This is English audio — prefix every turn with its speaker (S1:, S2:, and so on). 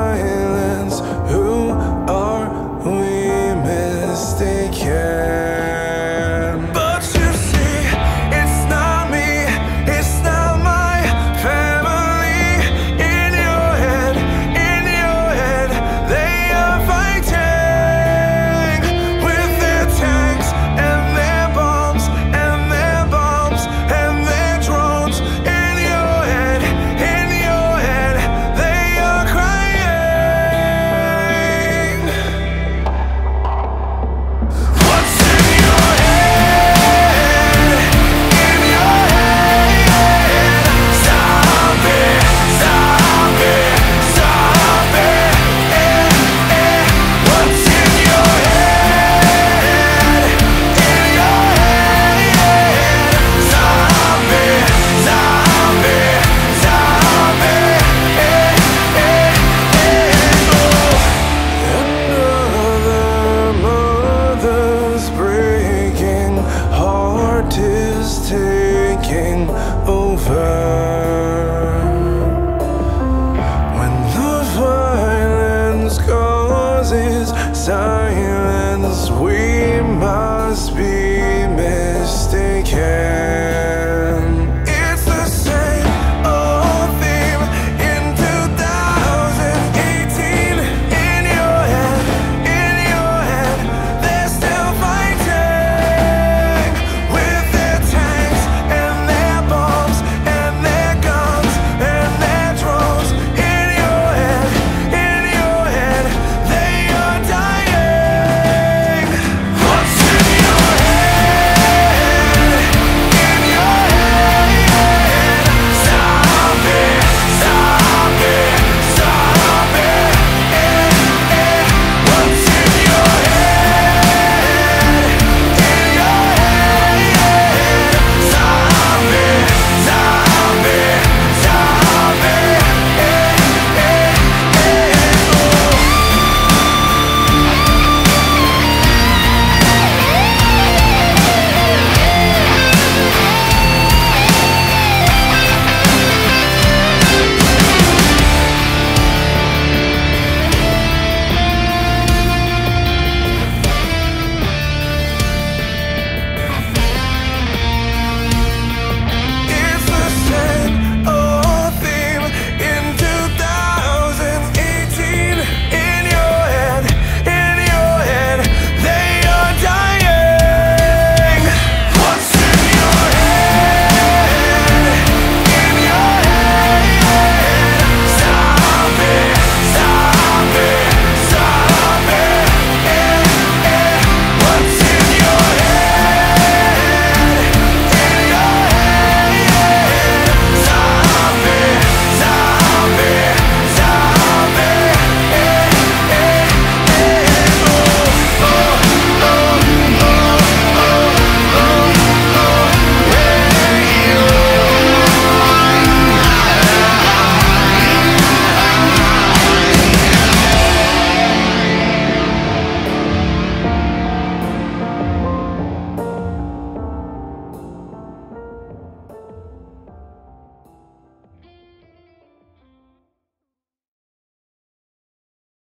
S1: silence. Who are we mistaken? But you see, it's not me, it's not my family. In your head, they are fighting with their tanks and their bombs and their bombs and their drones. In your head, they are crying. What's in your head? In your head, zombie, zombie, zombie. What's in your head? In your head, zombie, zombie, zombie. Another mother's breaking heart is taking over. When the violence causes silence, we must be mistaken.